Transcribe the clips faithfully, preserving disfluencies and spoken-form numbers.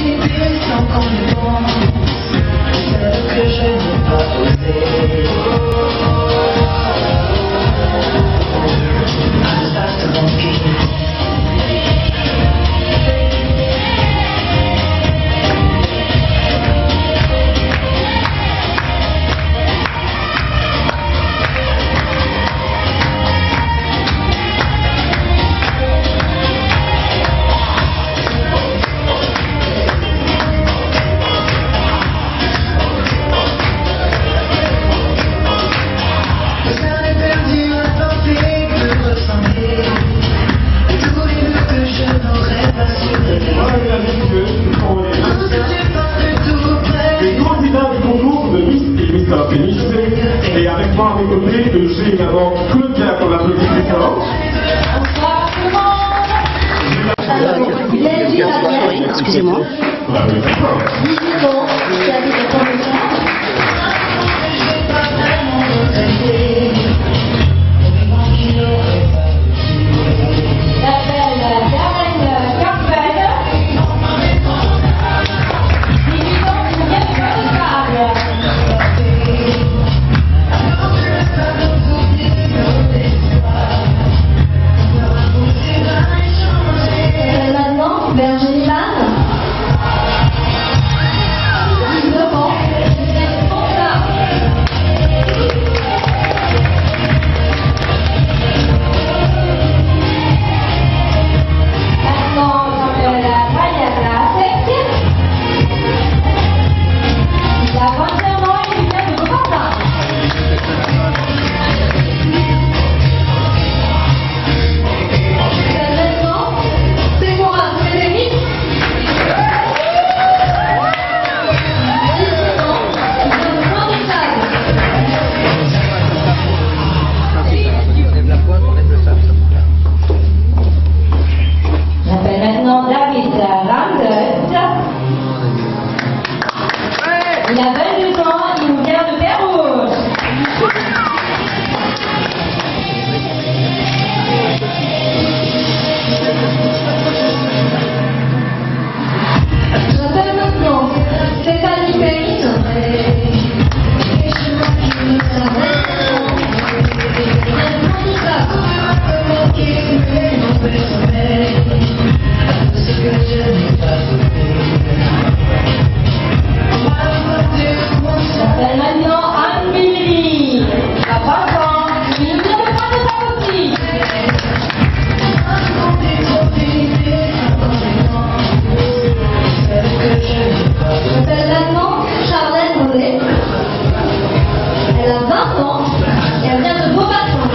Et avec moi à mes côtés, j'ai également Claudia pour la petite décor. Excusez-moi. dix-huit ans, j'habite à Pont-de-Sar. Il a vingt-deux ans, il nous vient de Pérouge. J'appelle maintenant Stéphanie Périne. J'appelle maintenant Anne-Billy. Elle a vingt ans, il nous vient de Pont-de-Sar aussi. J'appelle maintenant Charlène Rollet. Elle a vingt ans et elle vient de Beaubassin.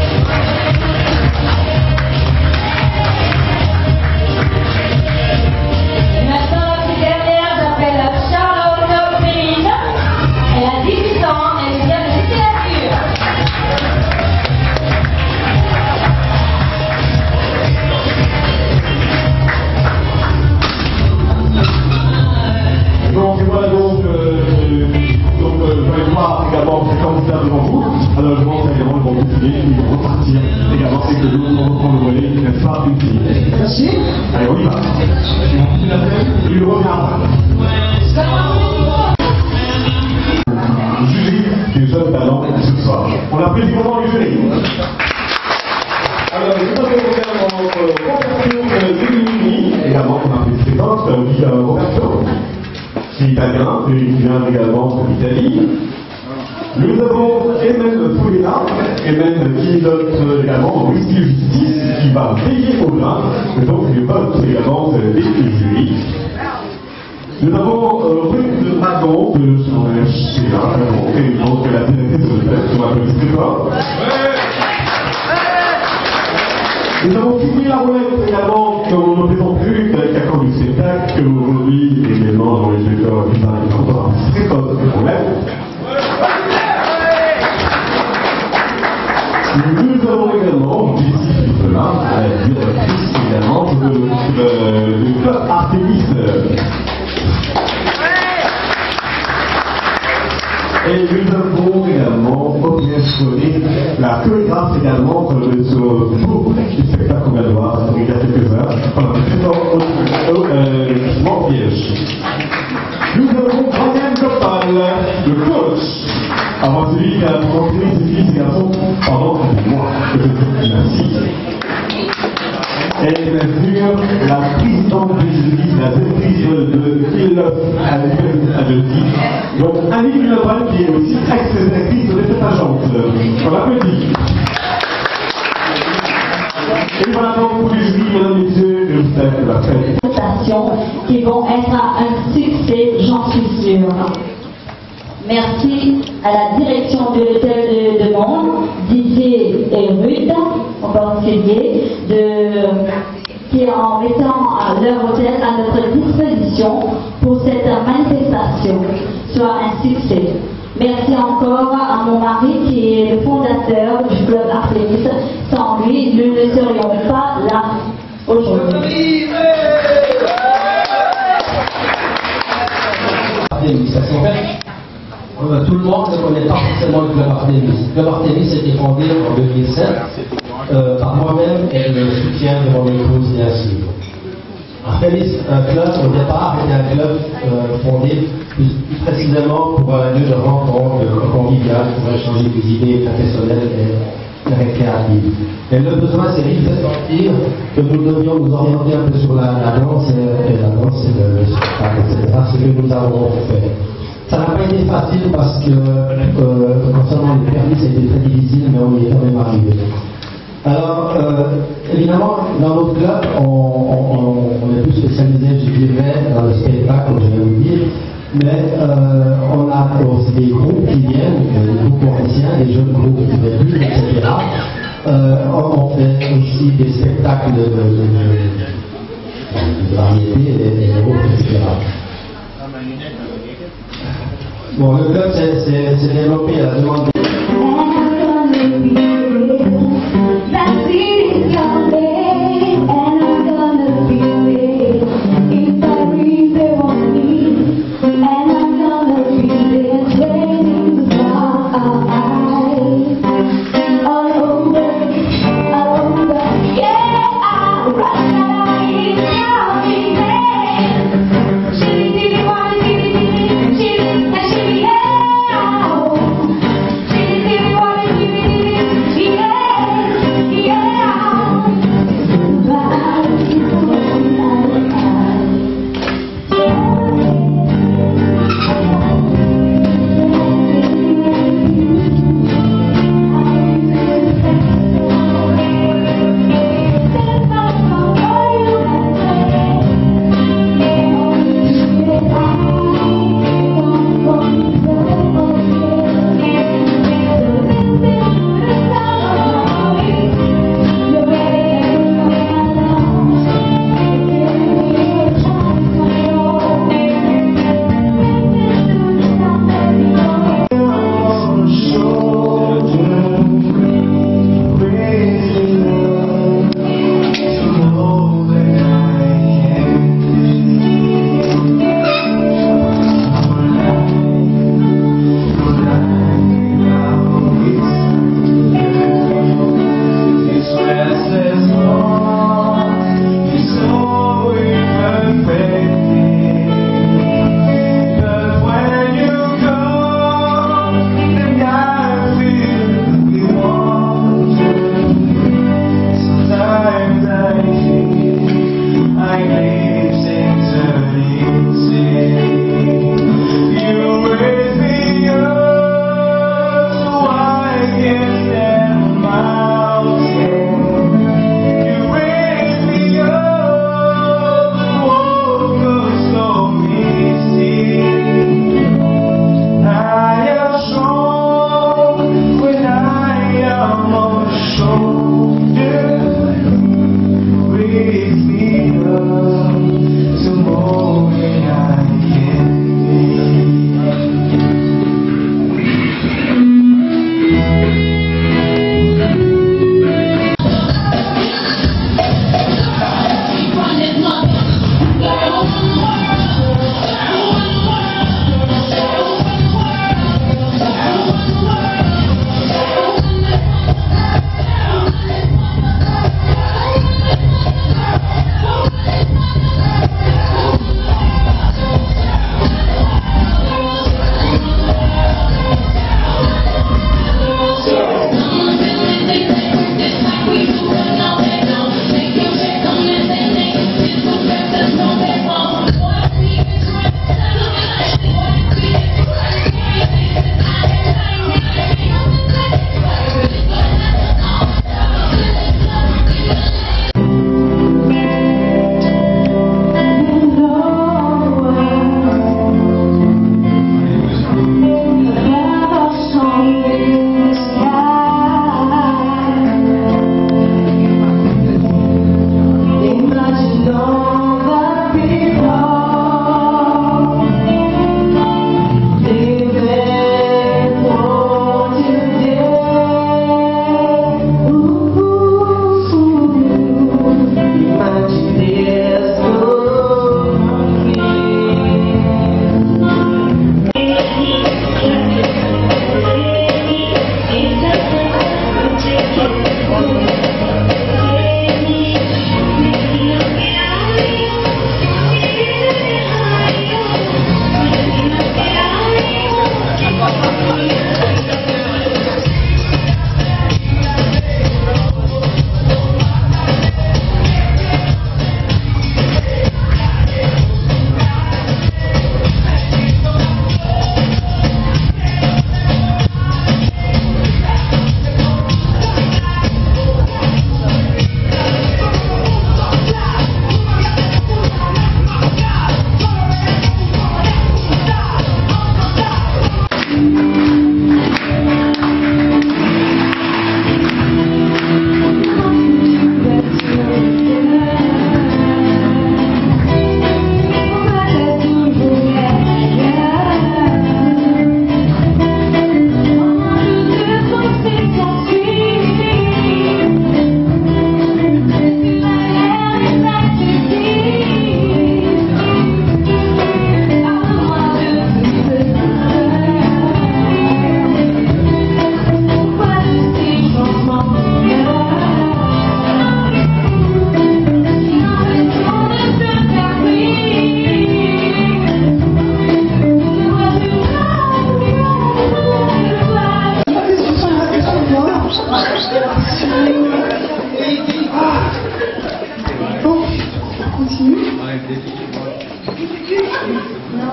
Et maintenant la petite dernière, j'appelle Charlotte Périne. Elle a dix-huit ans, elle vient de littérature. Donc voilà donc, euh, donc euh, vous allez voir également ces candidats devant vous. Alors je pense également ils vont continuer, ils vont repartir également, c'est que nous on reprend le relais, il ne reste pas une fille. Merci. Allez on y va. Il reviendra. Jury du jeune talent ce soir. On applaudit vraiment le jury. Alors nous avons également Roberto Giulini, également qu'on a fait séquence, oui Roberto. C'est italien, et il vient également d'Italie. Nous avons Emen Foulina, Emen qui note également Whisky Justice, qui va veiller au vin, et donc il vote également des jurys. Nous avons euh, Ruth Dragon de son H C A, et donc la directrice de fête sur la police décor. Nous avons fini la roulette également, comme on ne présente plus, avec la camp du spectacle, que aujourd'hui, également dans les décors, il y a encore un très code de roulette. Nous avons également, ici, cela, la directrice également de, de, du club Artemis. Et nous avons également auditionné la chorégraphe également de ce beau spectacle qu'on vient de voir il y a quelques heures. Voilà, c'est un piège. l'église, la directrice de Kill Love Adoptive. Donc, Annie Villebrun, qui est aussi ex-directrice de cette agence. On l'applaudit. Et voilà donc pour les jury, mesdames et messieurs, je vous souhaite la fête. Qui vont être un succès, j'en suis sûre. Merci à la direction de l'hôtel de, de Monde, Didier et Ruth, en particulier, de, qui en mettant leur hôtel à notre disposition pour cette manifestation soit un succès. Merci encore à mon mari qui est le fondateur du club Artemis. Sans lui, nous ne serions pas là aujourd'hui. Artemis, parce qu'en fait, euh, tout le monde ne connaît pas forcément le club Artemis. Le club Artemis a été fondé en deux mille sept euh, par moi-même et le soutien de mon épouse Nancy. Artemis, un club, au départ, était un club euh, fondé plus, plus précisément pour un lieu de rencontre convivial, pour échanger des idées professionnelles et récréatives. Et le besoin s'est vite fait sentir que nous devions nous orienter un peu sur la, la danse et, et la danse et le spectacle, et cetera. Ce que nous avons fait. Ça n'a pas été facile parce que euh, concernant les permis, ça a été très difficile, mais on y est quand même arrivé. Alors, euh, évidemment, dans notre club, on, on, on est plus spécialisé, je dirais, dans le spectacle, comme je viens de vous dire, mais euh, on a aussi des groupes qui viennent, des groupes anciens, des jeunes groupes qui débutent, et cetera. Euh, on, on fait aussi des spectacles de, de, de, de variété et, et autres, et cetera. Bon, le club s'est développé à la demande de... Yeah.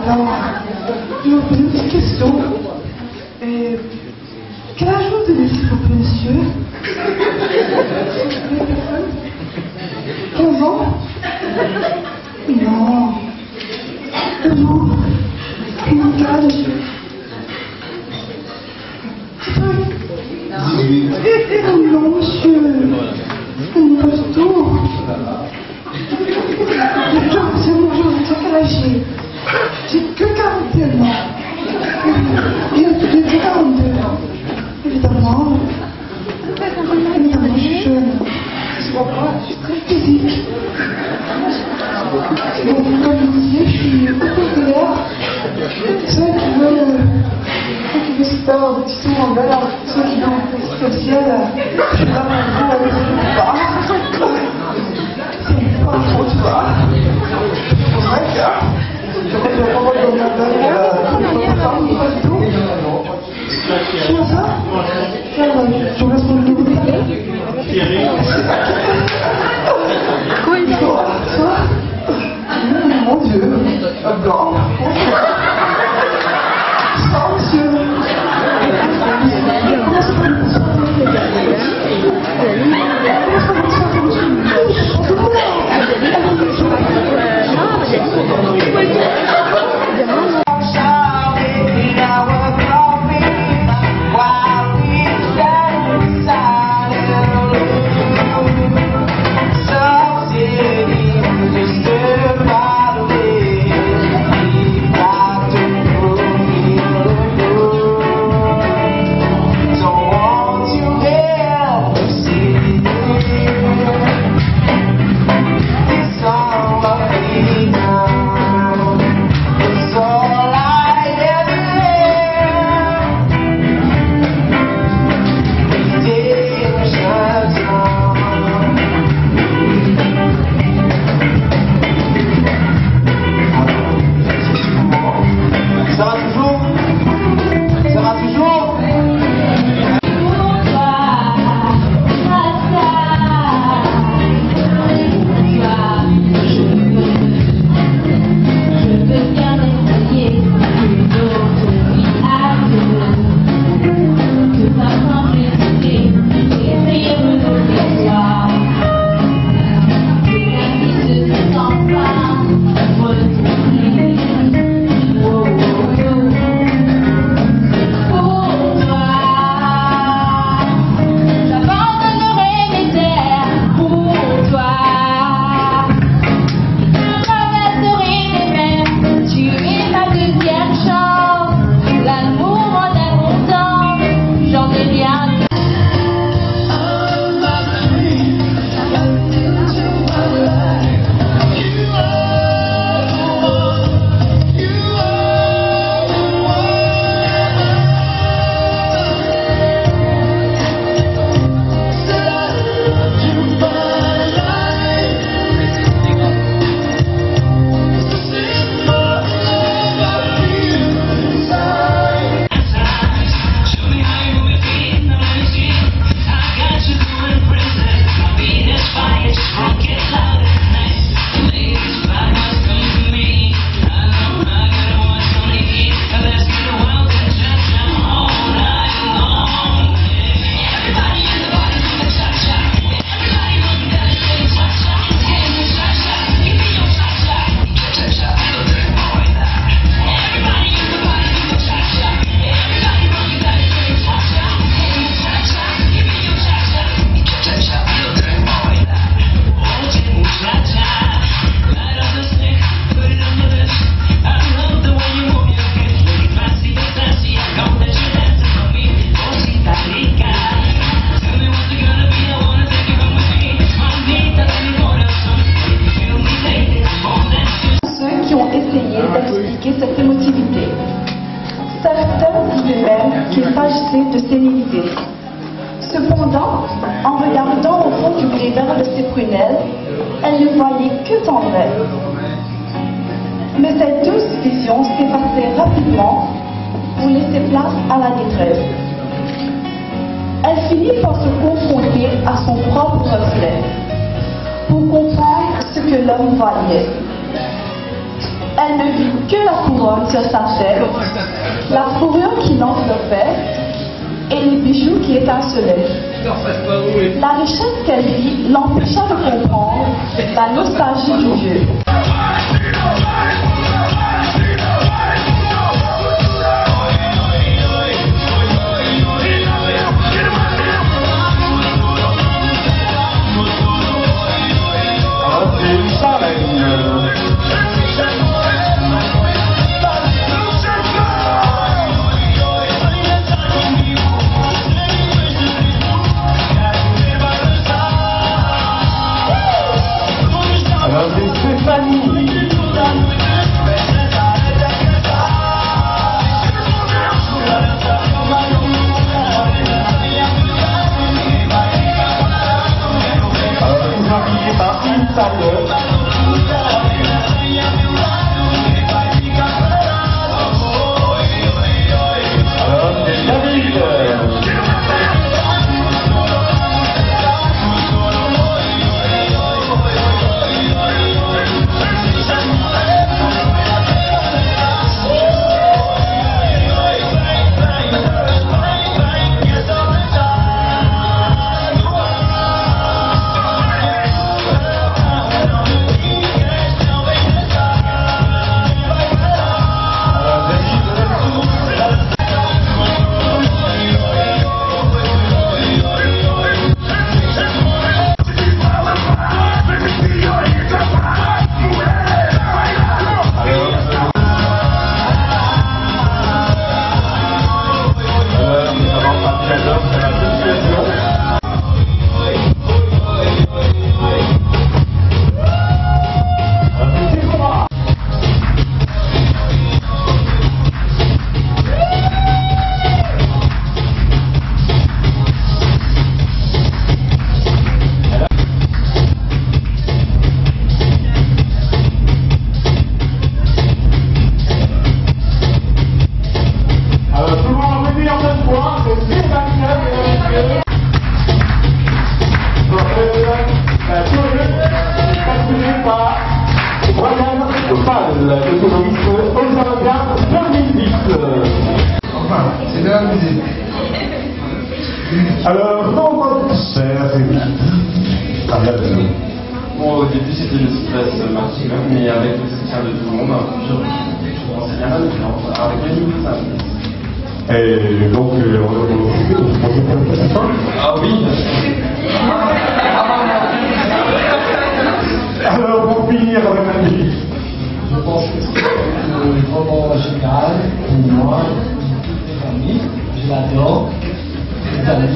Alors, je vais vous poser une petite question. Et quel âge vous tenez, s'il vous plaît, monsieur? quinze ans? Non. Non. Comment quel âge, monsieur? Oh non, monsieur. Non, pas du tout. C'est mon jour, c'est quel âge j'ai? J'ai que quarante et un ans. J'ai que quarante et un ans. Évidemment. Évidemment, je suis jeune. Je vois pas, je suis très physique. Donc, comme je vous disais, je suis populaire. Ceux qui veulent, ceux qui veulent se faire des petits tours en l'air, ceux qui veulent le ciel, je suis là pour vous avec le bas. C'est pas trop, tu vois. C'est vrai que je vais pas donner un bel pas du tout. Tu vois ça? Je vous laisse mon nouveau décret. Quoi? Ça? Mon Dieu, un blanc. Ça, monsieur. Comment ça va nous cette émotivité. Certains disaient même qu'il s'agissait de sénilité. Cependant, en regardant au fond du gréement de ses prunelles, elle ne voyait que tendresse. Mais cette douce vision s'effaçait rapidement pour laisser place à la détresse. Elle finit par se confronter à son propre reflet pour comprendre ce que l'homme voyait. Elle ne vit que la couronne sur sa tête, la fourrure qui l'enveloppait et les bijoux qui étincelaient. La richesse qu'elle vit l'empêcha de comprendre la nostalgie du vieux. Alors, non, c'est assez vite. Ça vient de nous. Bon, au début, c'était le stress maximum, mais avec le soutien de tout le monde, je commençais bien à avec les nouveaux ça. Et donc, euh, on a commencé à faire. Ah oui. Alors, pour finir avec la musique. Je pense que c'est le moment général pour moi, mes amis, je l'adore, mes amis.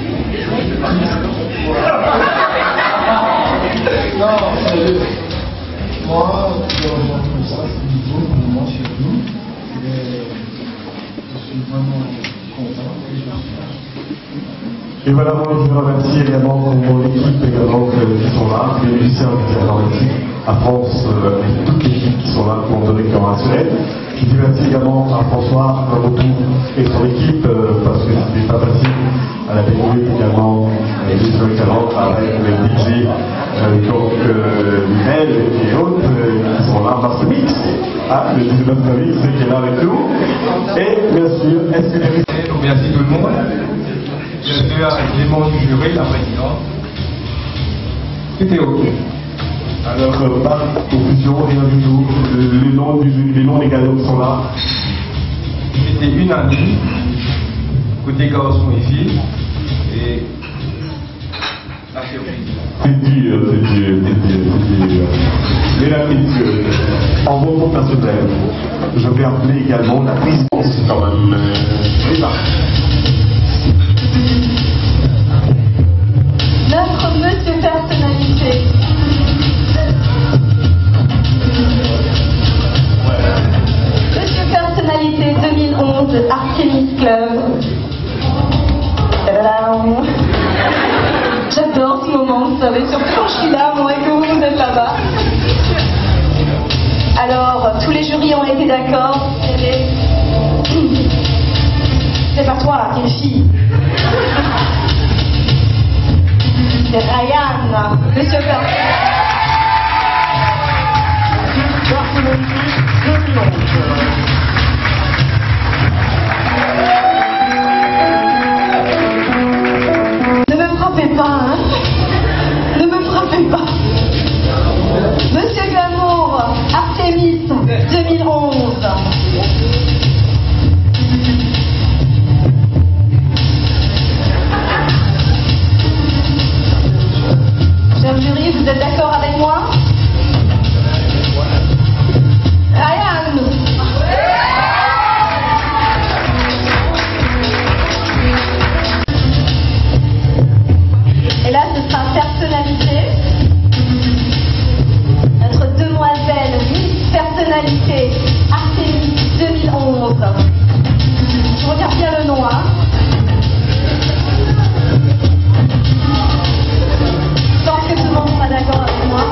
Non, sérieux. Moi, je rejoins comme ça, c'est nouveau pour moi chez nous. Et je suis vraiment content et je suis là. Et voilà, moi je remercie également mon équipe également qui sont là, tous les musiciens qui sont dans l'équipe, à France, euh, et toute l'équipe qui sont là pour me donner le cœur rationnel. Je dis merci également à François, à Retour et son équipe, euh, parce que c'était pas facile à la découvrir également, et les jeunes talents avec les D J, euh, donc euh, Michel et autres euh, qui sont là, Master Mix, ah, le dix-neuf Mix qui est là avec nous. Et bien sûr, est-ce que les... Merci tout le monde. Je suis avec les membres du jury, la présidente. Tout est OK. Alors, euh, pas de confusion, rien du tout. Le- Les noms, du- les noms des gagnants qui sont là. C'était une amie, côté garçon et fille, et la surprise. C'est dur, c'est dur, c'est dur, c'est dur. Mesdames et messieurs, en mon nom personnel, je vais appeler également la présidence quand même. euh, Eva. Notre monsieur personnalité. Monsieur personnalité deux mille onze, Artemis Club. Tadadam. J'adore ce moment, vous savez, surtout quand je suis là, moi et que vous, vous êtes là-bas. Alors, tous les jurys ont été d'accord. C'est pas toi, t'es une fille. C'est Ryan, monsieur personnalité. c'est Artémis deux mille onze. Je regarde bien le nom, hein. Je pense que tout le monde sera d'accord avec moi.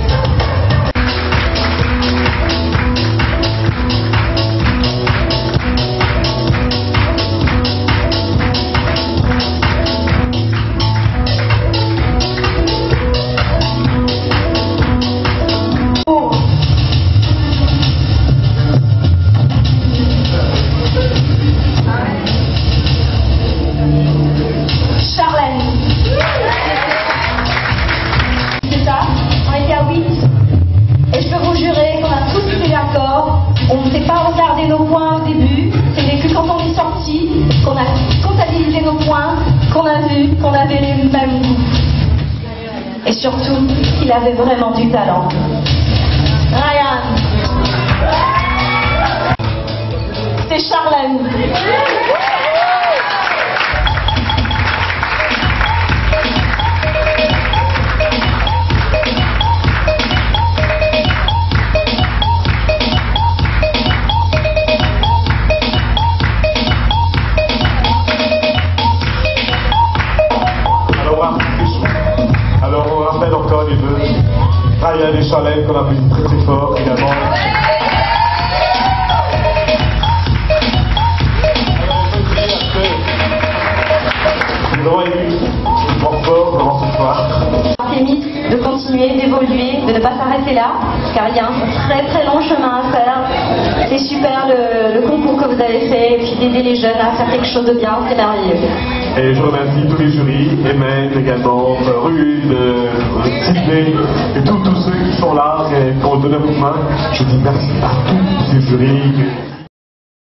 On ne s'est pas regardé nos points au début, c'est que quand on est sorti, qu'on a comptabilisé nos points, qu'on a vu qu'on avait les mêmes goûts. Et surtout, qu'il avait vraiment du talent. Ryan. C'est Charlène. Alors on rappelle encore les deux, Ryan et Charlène qu'on applaudit très très fort également. Nous avons élu une force fort devant ce soir. Artémis, de continuer, d'évoluer, de ne pas s'arrêter là, car il y a un très très long chemin à faire. C'est super le, le concours que vous avez fait, et puis d'aider les jeunes à faire quelque chose de bien, c'est merveilleux. Et je remercie tous les jurys, Emmaine également, Rude, Sydney, et tous, tous ceux qui sont là et qui ont donné un coup de main. Je dis merci à tous ces jurys.